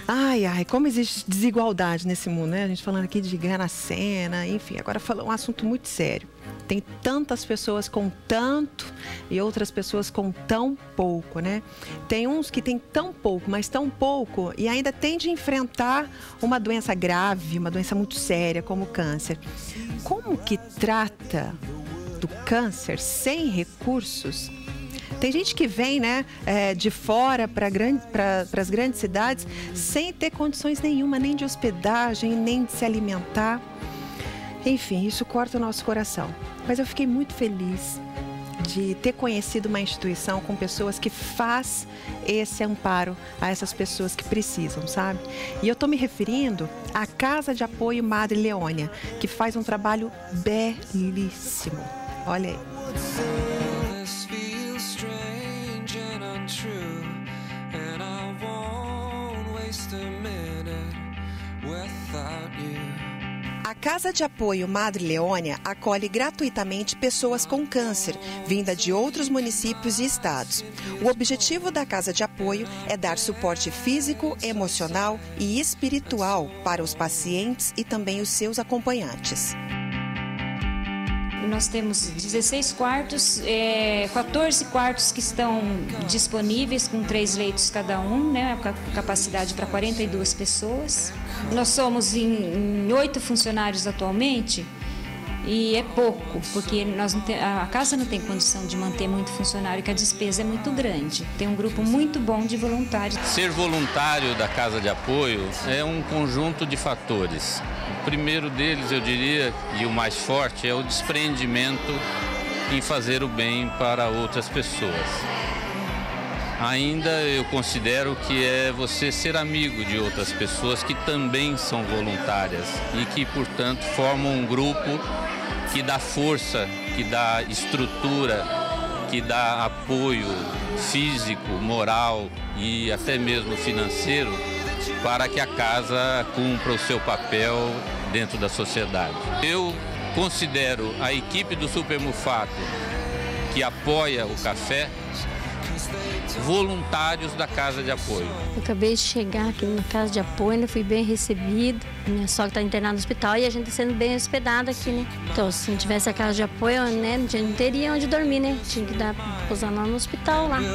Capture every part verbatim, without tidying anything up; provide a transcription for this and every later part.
Ai, ai, como existe desigualdade nesse mundo, né? A gente falando aqui de ganhar na cena, enfim, agora falando um assunto muito sério. Tem tantas pessoas com tanto e outras pessoas com tão pouco, né? Tem uns que têm tão pouco, mas tão pouco e ainda tem de enfrentar uma doença grave, uma doença muito séria como o câncer. Como que trata do câncer sem recursos? Tem gente que vem, né, é, de fora para grande, para as grandes cidades sem ter condições nenhuma, nem de hospedagem, nem de se alimentar. Enfim, isso corta o nosso coração. Mas eu fiquei muito feliz de ter conhecido uma instituição com pessoas que faz esse amparo a essas pessoas que precisam, sabe? E eu estou me referindo à Casa de Apoio Madre Leônia, que faz um trabalho belíssimo. Olha aí. A Casa de Apoio Madre Leônia acolhe gratuitamente pessoas com câncer, vinda de outros municípios e estados. O objetivo da Casa de Apoio é dar suporte físico, emocional e espiritual para os pacientes e também os seus acompanhantes. Nós temos dezesseis quartos, é, quatorze quartos que estão disponíveis com três leitos cada um, né, capacidade para quarenta e duas pessoas. Nós somos em oito funcionários atualmente e é pouco, porque nós não tem, a casa não tem condição de manter muito funcionário, que a despesa é muito grande. Tem um grupo muito bom de voluntários. Ser voluntário da Casa de Apoio é um conjunto de fatores. O primeiro deles, eu diria, e o mais forte, é o desprendimento em fazer o bem para outras pessoas. Ainda eu considero que é você ser amigo de outras pessoas que também são voluntárias e que, portanto, formam um grupo que dá força, que dá estrutura, que dá apoio físico, moral e até mesmo financeiro para que a casa cumpra o seu papel dentro da sociedade. Eu considero a equipe do Super Mufato, que apoia o café, voluntários da Casa de Apoio. Eu acabei de chegar aqui na Casa de Apoio, ainda fui bem recebido. Minha sogra está internada no hospital e a gente está sendo bem hospedado aqui, né? Então, se não tivesse a Casa de Apoio, né, a gente não teria onde dormir, né? Tinha que dar pousar lá no hospital lá.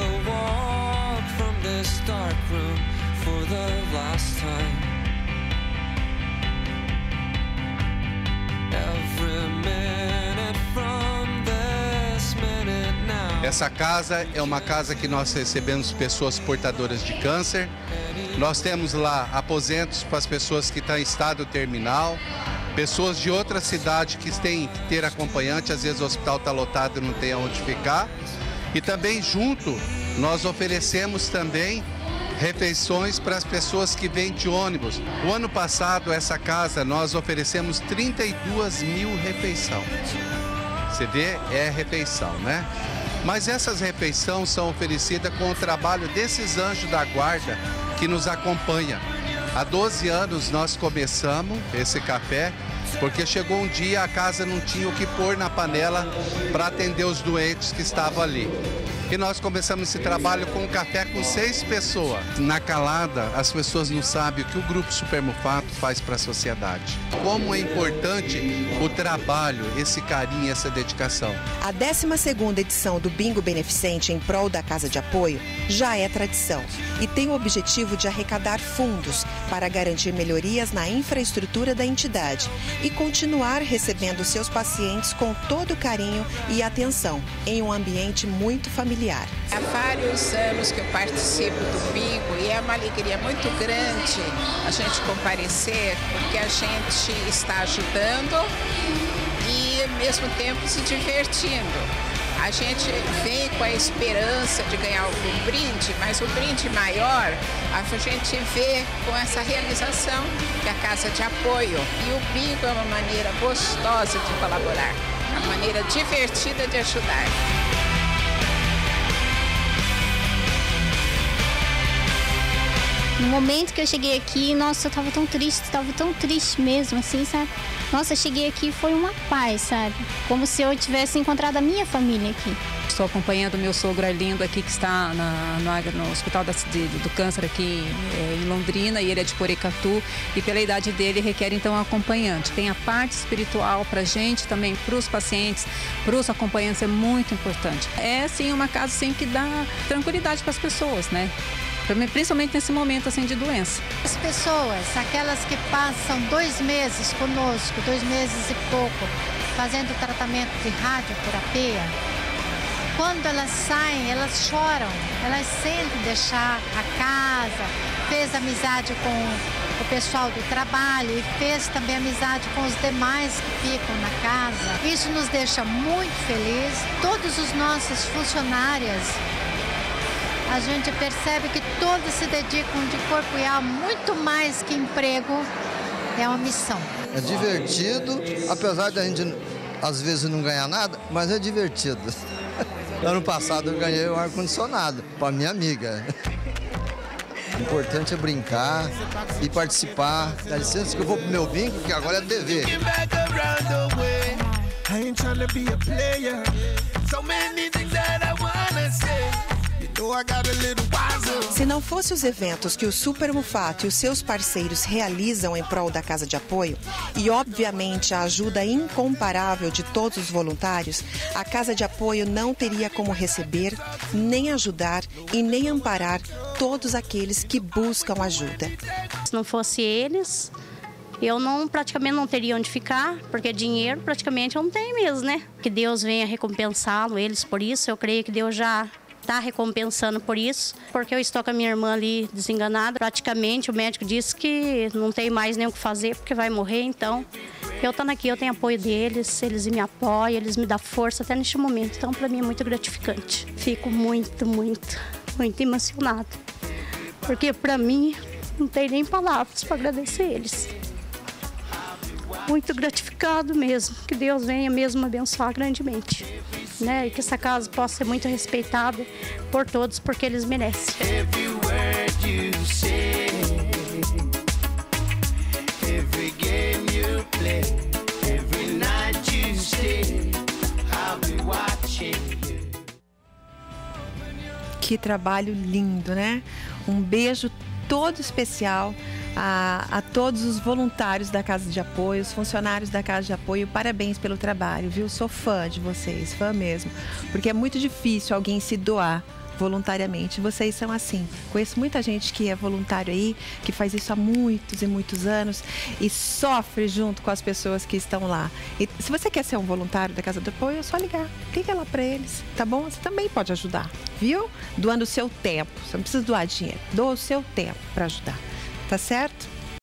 Essa casa é uma casa que nós recebemos pessoas portadoras de câncer. Nós temos lá aposentos para as pessoas que estão em estado terminal, pessoas de outra cidade que têm que ter acompanhante, às vezes o hospital está lotado e não tem onde ficar. E também junto nós oferecemos também refeições para as pessoas que vêm de ônibus. O ano passado, essa casa, nós oferecemos trinta e duas mil refeições. Você vê, é refeição, né? Mas essas refeições são oferecidas com o trabalho desses anjos da guarda que nos acompanham. Há doze anos nós começamos esse café, porque chegou um dia a casa não tinha o que pôr na panela para atender os doentes que estavam ali. E nós começamos esse trabalho com um café com seis pessoas. Na calada, as pessoas não sabem o que o Grupo Super Mufato faz para a sociedade. Como é importante o trabalho, esse carinho, essa dedicação. A décima segunda edição do Bingo Beneficente em prol da Casa de Apoio já é tradição e tem o objetivo de arrecadar fundos para garantir melhorias na infraestrutura da entidade e continuar recebendo seus pacientes com todo carinho e atenção em um ambiente muito familiar. Há vários anos que eu participo do Bingo e é uma alegria muito grande a gente comparecer, porque a gente está ajudando e, ao mesmo tempo, se divertindo. A gente vem com a esperança de ganhar algum brinde, mas o brinde maior a gente vê com essa realização que é a Casa de Apoio. E o Bingo é uma maneira gostosa de colaborar, uma maneira divertida de ajudar. No momento que eu cheguei aqui, nossa, eu tava tão triste, tava tão triste mesmo, assim, sabe? Nossa, eu cheguei aqui e foi uma paz, sabe? Como se eu tivesse encontrado a minha família aqui. Estou acompanhando o meu sogro Arlindo aqui, que está na, no, no Hospital da, de, do Câncer aqui é, em Londrina, e ele é de Porecatu, e pela idade dele requer então um acompanhante. Tem a parte espiritual para a gente, também para os pacientes, para os acompanhantes, é muito importante. É sim uma casa assim, que dá tranquilidade para as pessoas, né? Principalmente nesse momento assim de doença. As pessoas, aquelas que passam dois meses conosco, dois meses e pouco, fazendo tratamento de radioterapia, quando elas saem, elas choram, elas sentem deixar a casa, fez amizade com o pessoal do trabalho e fez também amizade com os demais que ficam na casa. Isso nos deixa muito felizes. Todos os nossos funcionários, a gente percebe que todos se dedicam de corpo e alma, muito mais que emprego, é uma missão. É divertido, apesar de a gente às vezes não ganhar nada, mas é divertido. Ano passado eu ganhei um ar-condicionado para minha amiga. O importante é brincar e participar. Dá licença que eu vou pro meu bingo, que agora é T V. Se não fosse os eventos que o Super Mufato e os seus parceiros realizam em prol da Casa de Apoio, e obviamente a ajuda incomparável de todos os voluntários, a Casa de Apoio não teria como receber, nem ajudar e nem amparar todos aqueles que buscam ajuda. Se não fosse eles, eu não, praticamente não teria onde ficar, porque dinheiro praticamente eu não tenho mesmo, né? Que Deus venha recompensá-lo, eles por isso, eu creio que Deus já está recompensando por isso, porque eu estou com a minha irmã ali desenganada. Praticamente o médico disse que não tem mais nem o que fazer, porque vai morrer, então eu estando aqui, eu tenho apoio deles, eles me apoiam, eles me dão força até neste momento, então para mim é muito gratificante. Fico muito, muito, muito emocionada, porque para mim não tem nem palavras para agradecer eles. Muito gratificado mesmo, que Deus venha mesmo abençoar grandemente, né? E que essa casa possa ser muito respeitada por todos, porque eles merecem. Que trabalho lindo, né? Um beijo todo especial A, a todos os voluntários da Casa de Apoio, os funcionários da Casa de Apoio. Parabéns pelo trabalho, viu? Sou fã de vocês, fã mesmo. Porque é muito difícil alguém se doar voluntariamente. Vocês são assim. Conheço muita gente que é voluntário aí, que faz isso há muitos e muitos anos e sofre junto com as pessoas que estão lá. E se você quer ser um voluntário da Casa de Apoio, é só ligar. Liga lá para eles, tá bom? Você também pode ajudar, viu? Doando o seu tempo. Você não precisa doar dinheiro. Doa o seu tempo para ajudar. Tá certo?